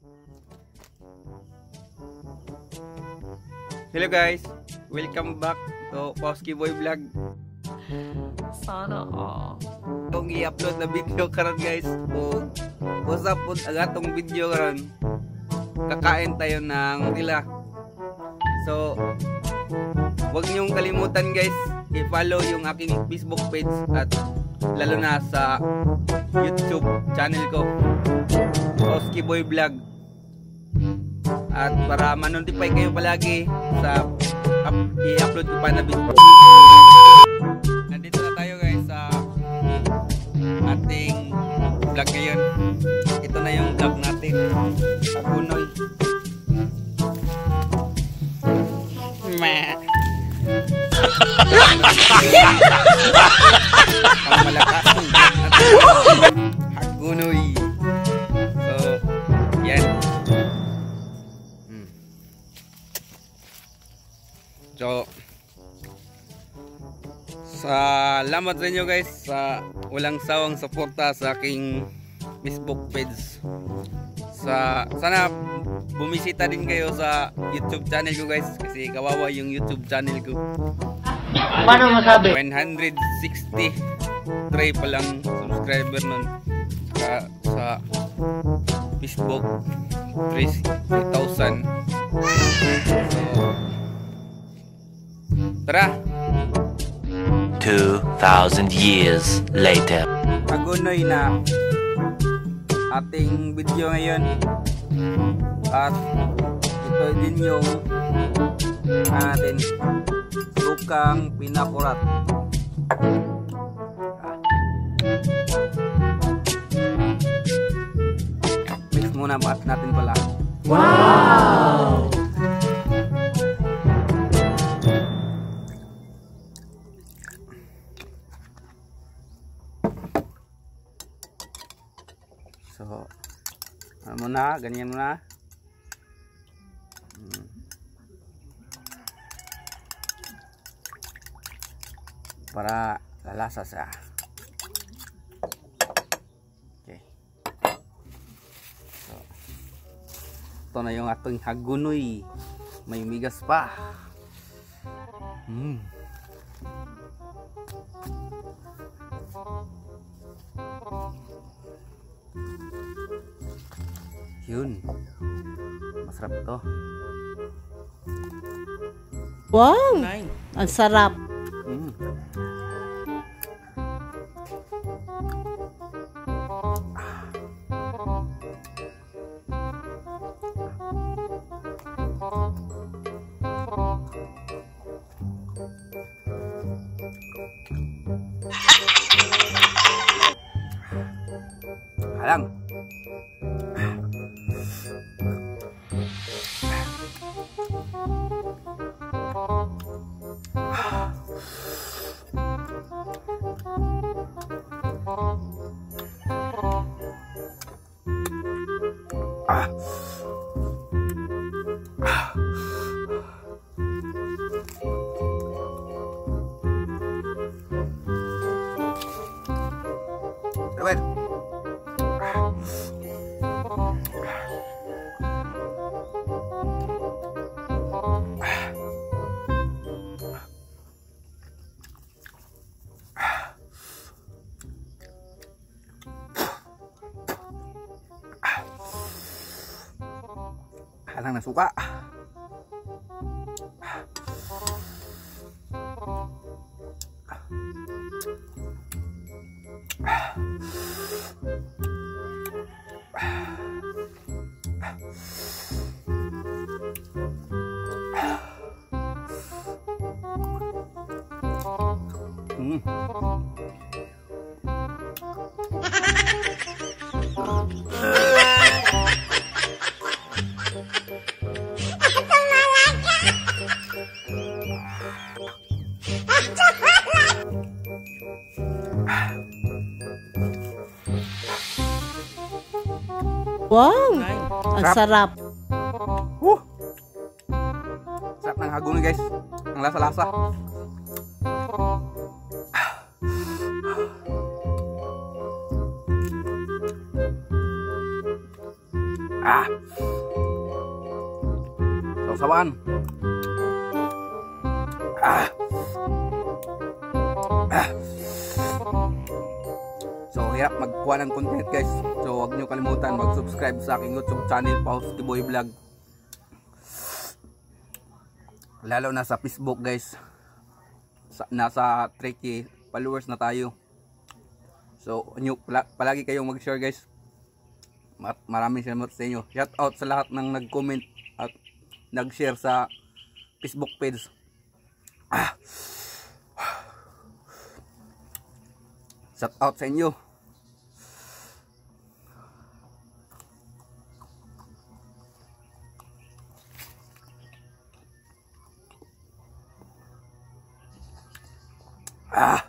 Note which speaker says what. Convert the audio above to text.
Speaker 1: Hello guys, welcome back to Pauski Boy Vlog.
Speaker 2: Sana all.
Speaker 1: Itong i-upload na video karon guys. What's up po agatong video karon? Kakain tayo ng nila. So, huwag niyong kalimutan guys, i-follow yung aking Facebook page at lalo na sa YouTube channel ko, Pauski Boy Vlog. At para ma-notify kayo palagi sa i-upload ko pa na video. Nandito na tayo guys sa ating vlog ngayon. Ito na yung vlog natin sa Punoy. Ang malakas Hagunoy. So, yan. So, salamat sa inyo guys sa walang sawang suporta sa aking Facebook page. Sana bumisita din kayo sa YouTube channel ko guys, kasi kawawa yung YouTube channel ko.
Speaker 2: Paano masabi?
Speaker 1: 163 pa lang subscriber nun. Sa Facebook 3,000. So, tara!
Speaker 3: 2,000 years later.
Speaker 1: Hagunoy na ating video ngayon. At ito din yung ating sukang pinakurat. Mix muna natin pala.
Speaker 2: Wow!
Speaker 1: So, ano muna, ganyan muna. Para lalasa siya. Okay. So, ito na yung ating hagunoy. May migas pa. Yun. Masarap to.
Speaker 2: Wow! Ang sarap.
Speaker 1: Alang. Robert. Halang na suka.
Speaker 2: Wow! Ang sarap.
Speaker 1: Sarap ng hagunoy guys. Ang lasa-lasa. Sawan. So, hirap magkuha ng content guys. So, huwag nyo kalimutan mag-subscribe sa aking YouTube channel, Paus Tiboy Vlog. Lalo na sa Facebook guys. Nasa 3K followers na tayo. So, palagi kayong mag-share guys. Maraming salamat sa inyo. Shout out sa lahat ng nag-comment at nag-share sa Facebook page. Shout out sa inyo. Ah.